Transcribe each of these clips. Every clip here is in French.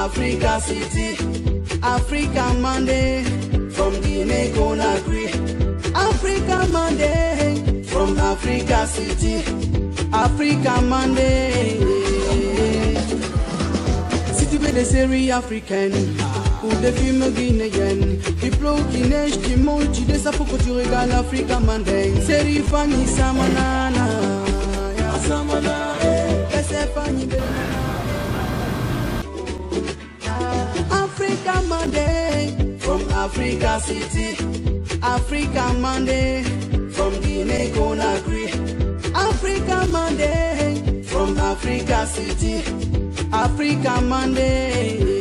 Africa City, Africa Monday, from Guinea Conakry. Africa Monday, from Africa City, Africa Monday. Si tu veux des séries africaines ou des films guinéens, Diplo Guinèche, tu montes, tu descends pour que tu regardes Africa Monday. Série Fanny Samanana, Samana, laissez Fanny Africa Monday, from Africa City, Africa Monday, from Guinea Conakry. Africa Monday, from Africa City, Africa Monday.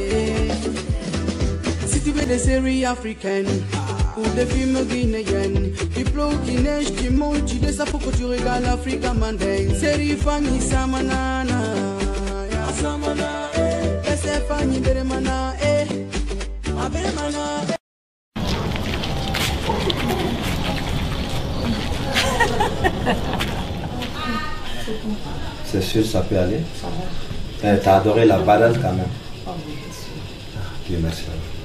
Si tu veux des séries africaines ou des films guinéens, Diplo Guinèche, tu montes, tu descends pour que tu regardes Africa Monday. Série Fanny Samanana, Samana, laissez Fanny Beremana, Beremana. C'est sûr, ça peut aller. T'as adoré la balade quand même. Oh oui, bien sûr. Dieu merci.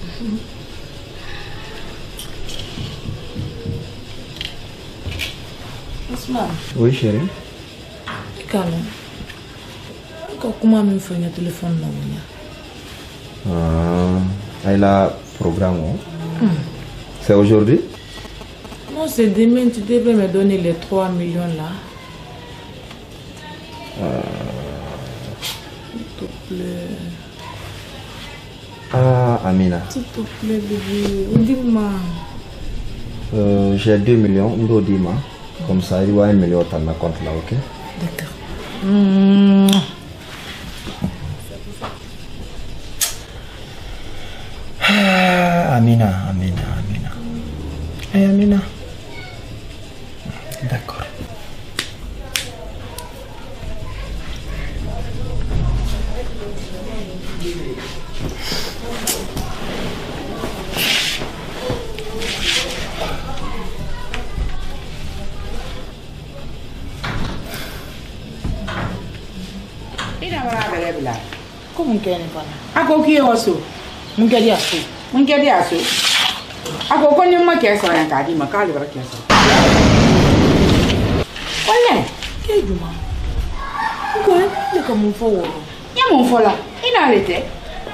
Ousmane. Oui, chérie. Calme. Comment me fait un téléphone là? Elle a programme. C'est aujourd'hui? Non, c'est demain. Tu devrais me donner les 3 millions là. S'il te plaît. Ah, Amina. S'il te plaît, bébé. Dis-moi. J'ai 2 millions, dis-moi. Comme ça, il y a 1 million dans ma compte là, ok? D'accord. Amina. Hey, Amina. D'accord. Como que é, Nicola? Ako ki oso. Mungkin dia tu. Mungkin dia aso. Ako ko ni ma kesa yang kadi ma kali bara kesa. Olé, Que é Juma? Mungkin dia kamu forward. ya mon fola. Ina arrêté.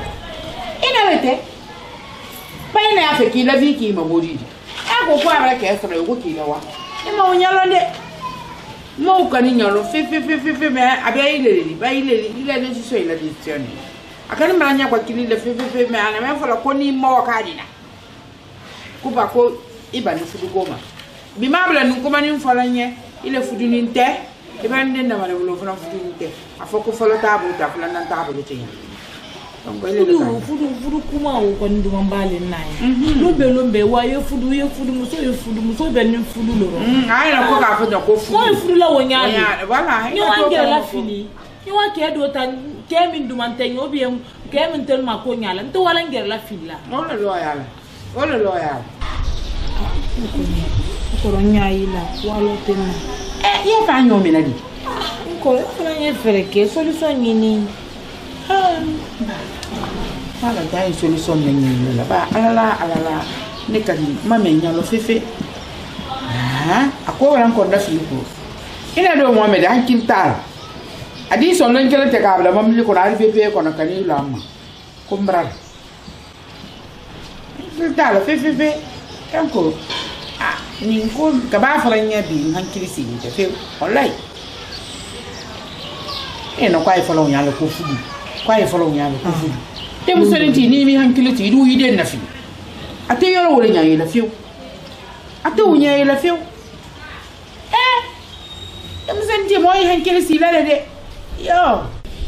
Ba ina afa ki la vi ki ma bodi. Ako ko bara kesa re ko ki la wa. E ma onyalo de. Mo ko ni nyalo fi me abia ile ba ile ne so ile decision. Akani manya kwa kili le fi me ana me fola ko ni mo ka dina. Kuba ko iba ni fudu goma. Bi mabla nu ko mani fola nye ile fudu ni nte. E ba ndenda mala bulo fona fudu ni nte. Afoko fola tabu ta fola nan tabu le tinya. Donc ile le fudu kuma o ko ndu mbale nai. Lombe wa ye fudu muso be ni fudu loro. Ai na ko ka foda ko fudu. Ko fudu la wonya. Voilà. Ni wange la fini. Ni wa ke do tan ke min du man tan obi ke min tel ma ko nyala. Nto wala ngere la filla. Ole loyal. Ko ronya ila wala ten. Ye fa nyo mi na di. Ko ye fere ke solution ni. Voilà, il y a une solution là-bas. Alala, ne kan mame nyalo fefe. Ako wan ko da fiiko. Ina do Mohamed an kintal. Adi so non kele te kabla mamli ko na fefe ko na kani lamma. Kumbral. Kintal fefe. Kanko. Ni ko ka ba faranya bi han kirisi te fe. Wallahi. Ina kwai follow nyalo ko fudu. Kwai follow nyalo ko fudu. Te musolenti ni mi hankiliti du hide na fi ate yoro wole nyaye la fiu ate unyaye la fiu te musolenti moy hankiliti la de yo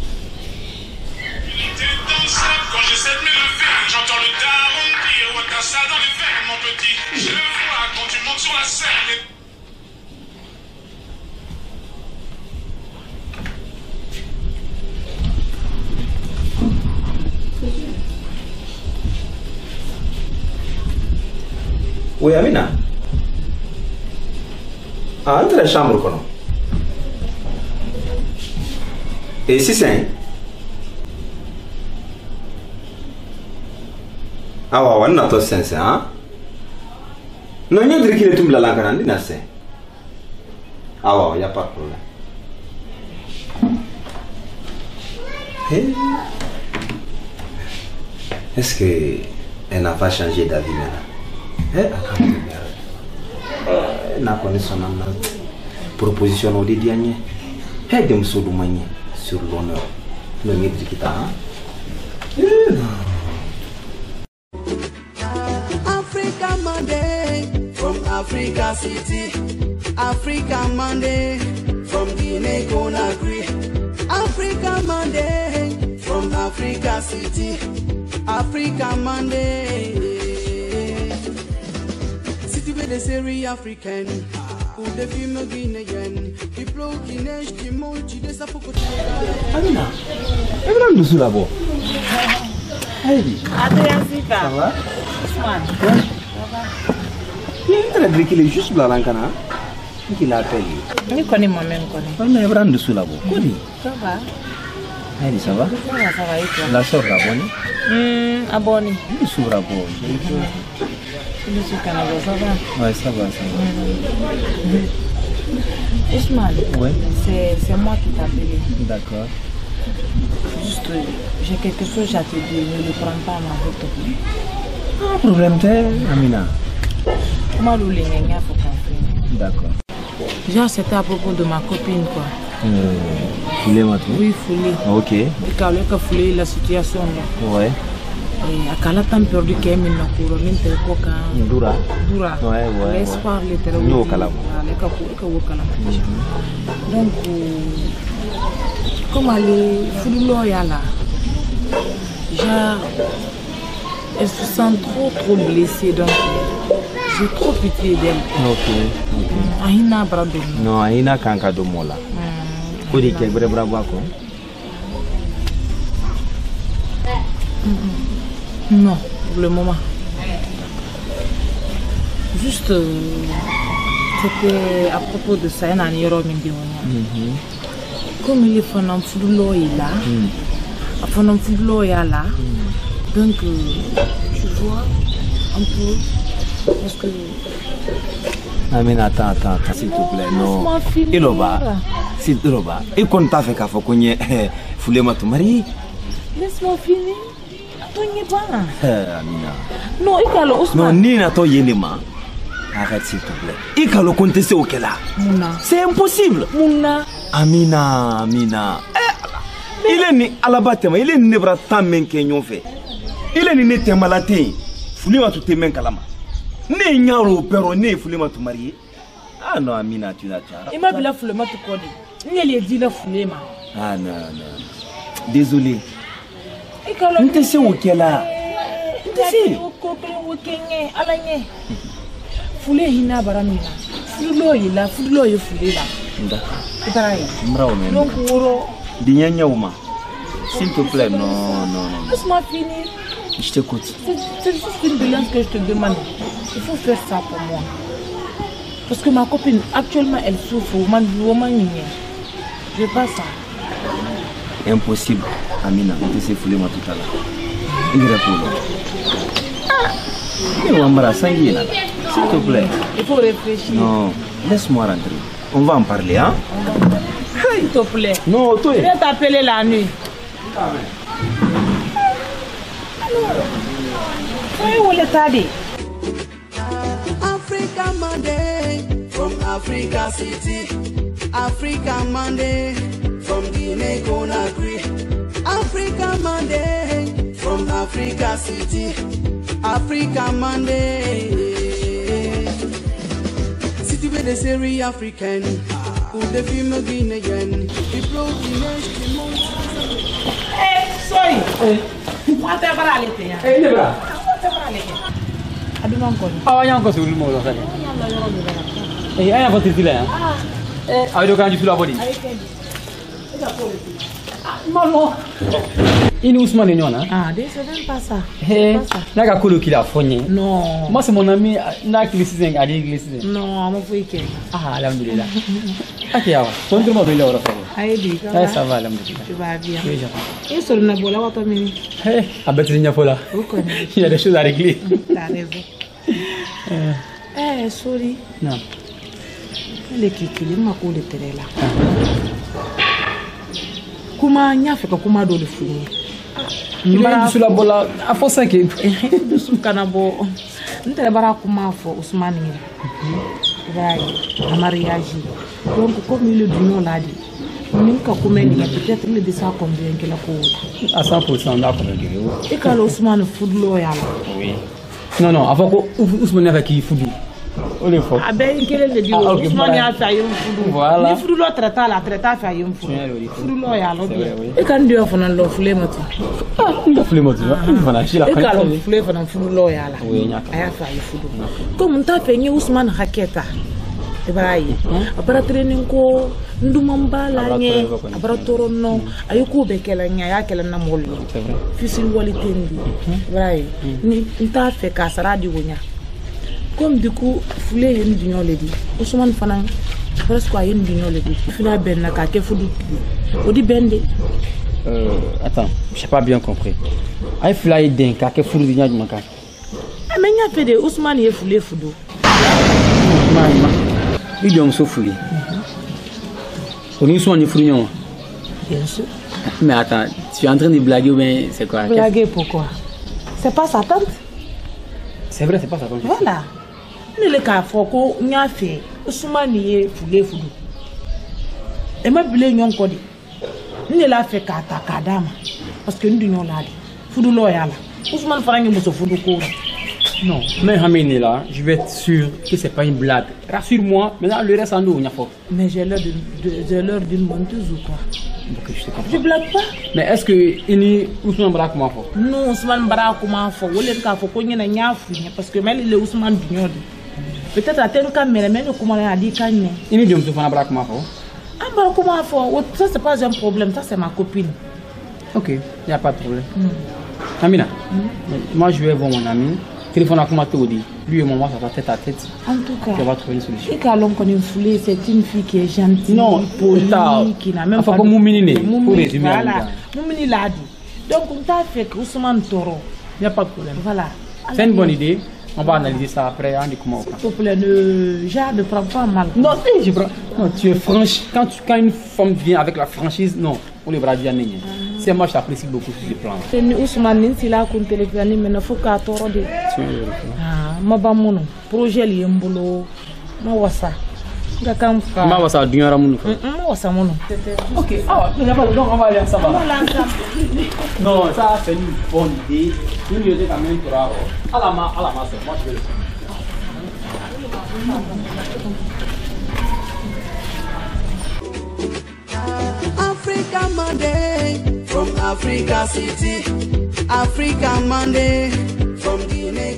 quand j'essaie de me lever j'entends le daron dire ouais t'as ça dans les veines mon petit je vois quand tu montes sur la scène. Oui, Amina. Entre la chambre. Et si c'est Ah ouais, on a tout sens, hein? Non, il y a des qui les tombent la langue en dinastie. Ah ouais, il n'y a pas de problème. Est-ce qu'elle n'a pas changé d'avis maintenant? Elle n'a connu son âme. Proposition au dernier. Elle de me sodomanier sur l'honneur. Le maître qui t'a. Africa Monday from Africa City. Africa Monday from Guinea Conakry. Africa Monday from Africa City. Africa Monday. City with the série africaine. Pour des films guinéens. Diplo Guinèche, Dimoji, des sapocos. Amina, elle est là-dessous là-bas. Heidi. Adrien Sika. Ça va? Ousmane. Ouais. Il est en train de dire qu'il est juste blanc là, kana. Qu'il appelle. Je connais moi-même, On est vraiment dessous là-bas. Ça va? Heidi, ça va? Ça va et toi? La soeur abonnée? Abonné. Il est souvent abonné. Il est sur Canada, ça va? Ouais, ça va, ça va. Ousmane, Ouais. c'est moi qui t'appelle. D'accord. Juste, j'ai quelque chose à te dire, ne le prends pas mal, s'il te plaît. Pas de problème, Amina. Comment le linganga faut qu'on fasse? D'accord. Genre, c'était à propos de ma copine, quoi. Foulé maintenant? Oui, Foulé. Ok. Et quand elle a foulé la situation, là. Ouais. Et à la temps perdu qu'elle m'a couronné, t'es quoi quand? Dura. Dura. Ouais. L'espoir, les Nous au Calam. Donc, comme elle est foulée là, genre, elle se sent trop blessée, donc j'ai trop pitié d'elle. Ok. Ahina brado. Non, Ahina kanka do mola. Kodi ke bravo ako? Non, pour le moment. Juste, c'était à propos de ça, un aniro comme il est fait un foulot là, donc tu vois un peu, parce que... Amina, attends, s'il te plaît, non. Iloba, s'il te plaît, et qu'on t'a fait qu'à faut qu'on y ait foulé ma mari. Laisse-moi finir. Amina. Non, Ikalo, Ousmane. Non, Nina, toi, Yenema. Arrête, s'il te plaît. Ikalo, contester au Kela. C'est impossible. Mouna. Amina. Il est né à la bâtiment, il est né à tant même qu'il fait. Il est né à Malaté. Foulé ma tout tes mains kalama. Né Nyaro, pero né foulé ma tout marié. Ah non, Amina, tu n'as pas. Il m'a vu la foulée ma tout codé. Il a dit la foulée ma. Ah non. Désolé. Nte se o kela. Nte se o ko kenye alanye. Foulé hina baramina. Fulo yila, fulo yo foulé là. D'accord. Itraye. Mbrao même. Donc woro Dinya uma. S'il te plaît, non. Laisse-moi finir. Je t'écoute. C'est juste une bilan que je te demande. Il faut faire ça pour moi. Parce que ma copine, actuellement, elle souffre. Je veux pas ça. Impossible, Amina. On te s'est foulé moi tout à l'heure. Il répond. S'il te plaît. Il faut réfléchir. Non, laisse-moi rentrer. On va en parler, hein? S'il te plaît. Non, toi. Je vais t'appeler la nuit. Où est le Africa Monday from Africa City. Africa Monday from Guinea Conakry. Africa Monday from Africa City. Africa Monday. City with the série africaine. Pour des films guinéens. Diplo Guinèche, Dimoji. Sorry. What ever I let you. Ah, yang kau suruh mau tak? Ayah kau tertila ya? Ayah kan justru apa ni? Malu. Ini Ousmane ni mana? Ah, dia sedang pasar. Nak aku lu kira phone. No. Masa mon ami nak listen, ada listen. No, amo weekend. Ah, alhamdulillah. Okey awak. Kontrol mau beli orang. Aïe, ça va, tu vas bien. Oui, Et sur le nabola, on va t'amener. Hé, à Bethlehem, Vous connaissez. il y a des choses à régler. T'as raison. Sorry. Non. Les kikili, ma cour de terre là. Comment n'y a fait que comment de fouiller? Mbara sur la bola, à force que. De sous canabo. Nous te bara comment faut Ousmane. Right, mariage. Donc comme il est du nom là dit. Ninka kumeni peut-être il descend combien que la cour. À 100% d'accord. Et quand Ousmane food loyal. Oui. Non, non, avant que Ousmane avec qui fout. On est fort. Ah ben quel est le dieu Ousmane a fait un food. Voilà. Ni food lo traita la traita fait un food. Food loyal. Et quand Dieu a fait un lofle moto. Ah, il a fait moto. Voilà, je la connais. Et quand lofle fait un food loyal. Oui, aya fait un food. Comme t'as fait Ousmane Haketa. Ibrahim abara training ko ndumamba la nye abara torono ayuko bekela nya ya kala na mollo fisil wali tendi Ibrahim ni nta fe ka saradi wonya comme du coup foulé yen dunyo le di Ousmane fanan presque yen dunyo le di fila ben na ka ke fudu odi bende attends j'ai pas bien compris ay fila den ka ke fudu nya dum ka mais nya fait de Ousmane ye foulé fudu il est soufflé. On est souvent en fruits. Bien sûr. Mais attends, tu es en train de blaguer ou bien c'est quoi? Blaguer pourquoi? C'est pas sa tante? C'est vrai, c'est pas sa tante. Voilà. Ne le cas foko nya fait Ousmane ye foulé fudu. Et ma bile nyon ko di. Ne la fait kata kadama parce que nous nyon la di. Fudu loyal. Ousmane farangi muso fudu ko. Non, mais Hamine là, je vais être sûr que c'est pas une blague. Rassure-moi, maintenant le reste en nous, il y a fort. Mais j'ai l'air d'une menteuse ou quoi? Ok, je te comprends. Je blague pas. Mais est-ce que il Ousmane Bara comment fort? Non, Ousmane Bara comment fort? Ou le cas faut qu'on y ait un parce que même le Ousmane Dunion. Peut-être à tel cas, mais même comment on a dit qu'il y a. Il dit Ousmane Bara comment fort? Ah bah comment fort? Ça c'est pas un problème, ça c'est ma copine. Ok, il n'y a pas de problème. Amina, moi je vais voir mon ami. Téléphone à comment te dit. Lui et moi, ça va tête à tête. En tout cas, on va trouver une solution. Et quand l'on connaît foulé, c'est une fille qui est gentille, non, polie, qui n'a même pas de... Moumini, voilà, Moumini l'a dit. Donc on t'a fait que Ousmane Toro. Il n'y a pas de problème. Voilà. C'est une bonne idée. On va analyser ça après. On dit comment. S'il te plaît, ne prends pas mal. Non, je prends. Non, tu es franche. Quand une femme vient avec la franchise, non, on les bras bien négé. C'est moi, je t'apprécie beaucoup sur ce plan. C'est Ousmane, c'est là qu'on téléphone, mais il faut qu'à Toro de. Ah, ma bamono, projet liembolo, ma wasa. Ma wasa, du ramoun. Ma wasa mono. Ok, ah, mais donc on va aller ensemble. Non, ça c'est une bonne idée. Une idée quand même pour à la main, moi je vais le faire. Africa Monday from Africa City. Africa Monday from Guinea.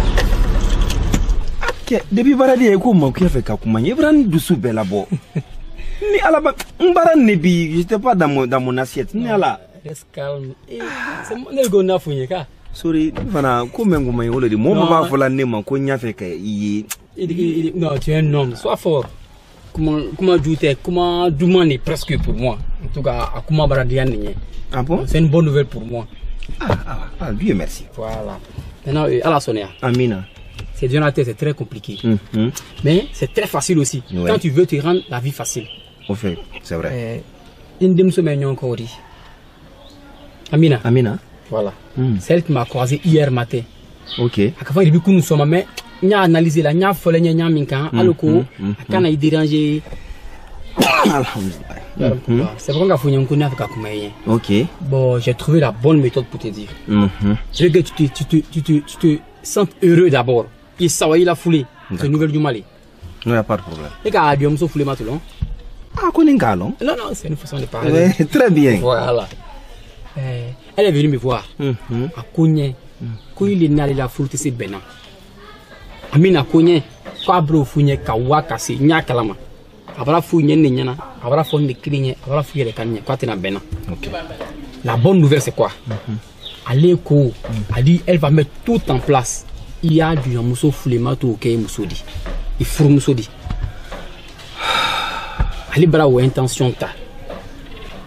Depuis baradi e ko mo ki fait ka kuma yebran dusu bela bo. Ni ala ba mbara nebi, j'étais pas dans mon assiette. Ni ala. Reste calme. C'est mon ego na funye ka. Sorry, fana ko mengo mai olodi mo ba fola ne ma ko nya fait ka yi. Non, tu es un homme, sois fort. Comment douter, comment demander presque pour moi. En tout cas, à comment baradi anye. Ah bon? C'est une bonne nouvelle pour moi. Ah, Dieu merci. Voilà. Maintenant, à la Sonia. Amina. C'est dur à la tête, c'est très compliqué. Mais c'est très facile aussi. Ouais. Quand tu veux te rendre la vie facile. Au fait, c'est vrai. Une demi semaine encore dit. Amina. Amina. Voilà. C'est elle qui m'a croisé hier matin. Ok. Avant il nous sommes mais nya analysé la nya folle nya minka aloko kana y déranger. Alhamdulillah. C'est pour qu'on a fait avec Akumaye. Ok. Bon, j'ai trouvé la bonne méthode pour te dire. Je veux que tu te sens heureux d'abord. Et ça va, il a foulé. C'est une nouvelle du Mali. Non, il n'y a pas de problème. Et quand il a foulé maintenant. Ah, qu'on est galon. Non, non, c'est une façon de parler. Ouais, très bien. Voilà. Elle est venue me voir. À Kogne. Quand il est né, il a foulé ses bénins. Amina Kogne. Quand il a foulé, Kawakasi, Nyakalama. Abra fouille nyana, abra fouille de cligne, abra fouille de canne, quoi t'es na bena. La bonne nouvelle c'est quoi? Aleko a dit elle va mettre tout en place. Il y a du mousso foulema tout ok moussoudi. Il fourre moussoudi. Ali bra ou intention ta.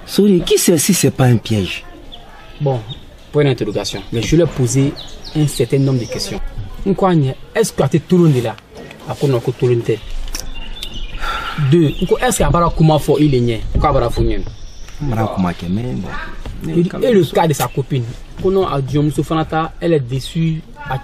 Sorry, qui sait si c'est pas un piège? Bon, pour une interrogation, mais je lui ai posé un certain nombre de questions. Est-ce que tu es tout le monde là? Après, on a tout le monde. Deux, est-ce qu'il y a comment faire il est né? Et le cas de sa copine. Elle est déçue.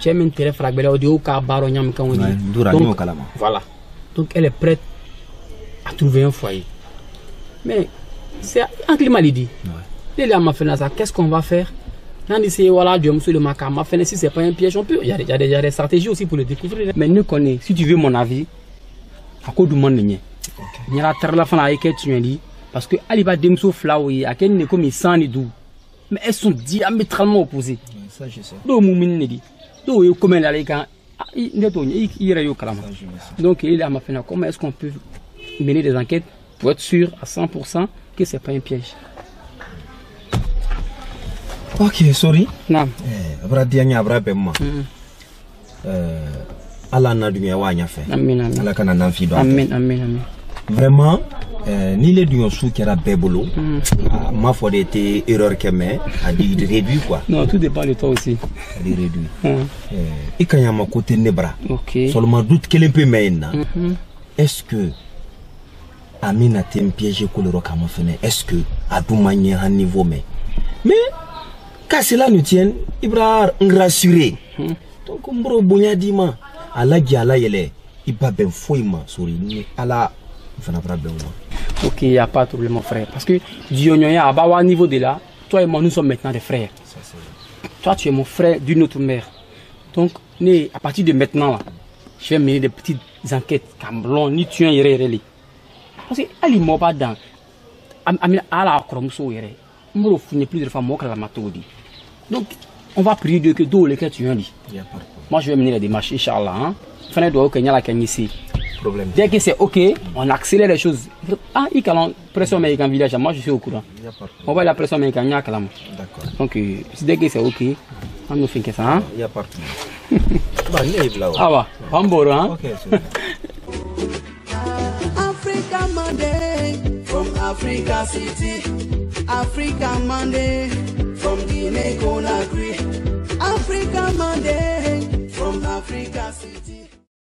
Voilà. Donc elle est prête à trouver un foyer. Mais c'est un climat dit. Qu'est-ce qu'on va faire? Voilà, si c'est pas un piège, on peut. Il y a des stratégies aussi pour le découvrir. Mais nous connaissons, si tu veux mon avis, à quoi du monde il y a la terre la fin avec tu dis parce que Aliba Demso Flaoui, à quel n'est comme sans les doux. Mais elles sont diamétralement opposées. Ça, je sais. Donc il a fait comment est-ce qu'on peut mener des enquêtes pour être sûr à 100% que c'est pas un piège. Ok, sorry. Non. Allah n'a dunya wanya fait. Amen. Allah kana nan fi do. Amen. Vraiment, ni les dunya sou qui era bébolo. Ma foi d'été erreur que mais a dit réduit quoi. Non, tout dépend de toi aussi. A dit réduit. Et quand y a ma côté nebra. Ok. Seulement doute qu'elle peut maintenant. Est-ce que Amina t'aime piéger que le roc à ma fenêtre? Est-ce que à tout manière un niveau mais quand cela nous tient, il va rassurer. Donc mbro bonya dima ala giala yele iba ben foima sori ni ala fana pra ben moi. Ok, il y a pas de problème mon frère parce que Dionyoya à bas niveau de là, toi et moi nous sommes maintenant des frères. Toi tu es mon frère d'une autre mère. Donc à partir de maintenant là, je vais mener des petites enquêtes camblon ni tu es irréel. Parce que ali moba dans ala kromso yere. Mbro fune plus de fois moi que la matodi. Donc on va prier Dieu que d'où les tu viens dit. Moi je vais mener les démarches, Inch'Allah. Hein? Fin de Kenya la Kenya ici. Dès que c'est ok, on accélère les choses. Ah, il y a une pression américaine village, moi je suis au courant. On va la pression américaine, d'accord. Donc dès que c'est ok, on nous fait que ça. Il y a partout. Ah bah, Bamboro, hein? Ok. Africa Monday from Africa City. Africa Monday from Guinea Conakry. Africa Monday from Africa City.